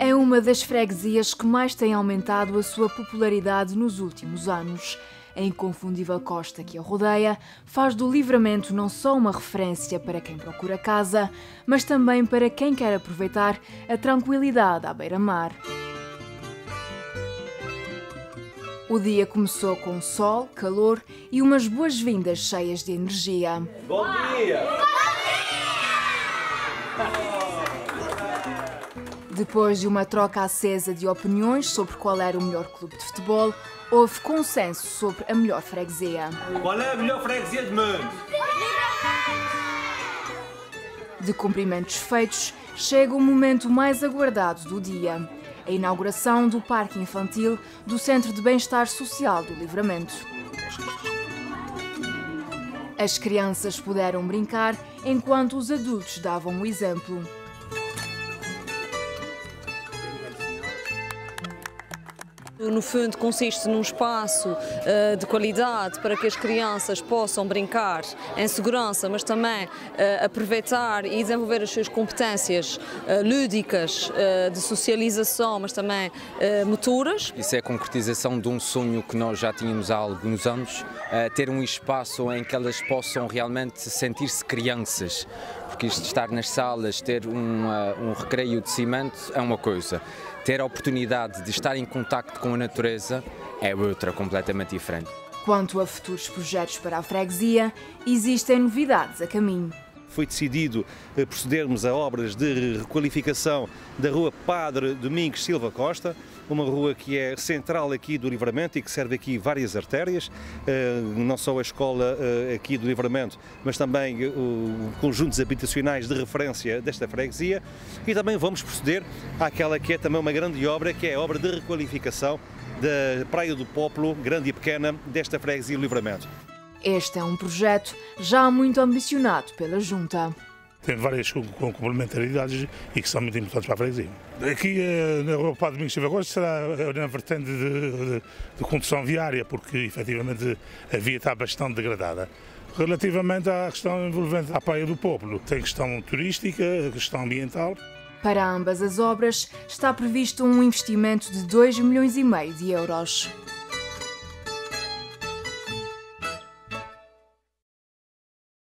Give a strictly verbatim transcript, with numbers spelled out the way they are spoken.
É uma das freguesias que mais tem aumentado a sua popularidade nos últimos anos. A inconfundível costa que a rodeia faz do Livramento não só uma referência para quem procura casa, mas também para quem quer aproveitar a tranquilidade à beira-mar. O dia começou com sol, calor e umas boas-vindas cheias de energia. Bom dia! Depois de uma troca acesa de opiniões sobre qual era o melhor clube de futebol, houve consenso sobre a melhor freguesia. Qual é a melhor freguesia do mundo? De cumprimentos feitos, chega o momento mais aguardado do dia: a inauguração do Parque Infantil do Centro de Bem-Estar Social do Livramento. As crianças puderam brincar enquanto os adultos davam o exemplo. No fundo, consiste num espaço uh, de qualidade para que as crianças possam brincar em segurança, mas também uh, aproveitar e desenvolver as suas competências uh, lúdicas, uh, de socialização, mas também uh, motoras. Isso é a concretização de um sonho que nós já tínhamos há alguns anos, uh, ter um espaço em que elas possam realmente sentir-se crianças, porque isto de estar nas salas, ter um, uh, um recreio de cimento é uma coisa. Ter a oportunidade de estar em contacto com a natureza é outra, completamente diferente. Quanto a futuros projetos para a freguesia, existem novidades a caminho. Foi decidido procedermos a obras de requalificação da rua Padre Domingos Silva Costa, uma rua que é central aqui do Livramento e que serve aqui várias artérias, não só a escola aqui do Livramento, mas também o conjuntos habitacionais de referência desta freguesia, e também vamos proceder àquela que é também uma grande obra, que é a obra de requalificação da Praia do Pópulo, grande e pequena, desta freguesia do Livramento. Este é um projeto já muito ambicionado pela Junta. Tem várias complementaridades e que são muito importantes para a freguesia. Aqui na rua Padre Domingos Silva Costa será na vertente de, de, de condução viária, porque efetivamente a via está bastante degradada. Relativamente à questão envolvente à Praia do Pópulo, tem questão turística, questão ambiental. Para ambas as obras está previsto um investimento de dois milhões e meio de euros.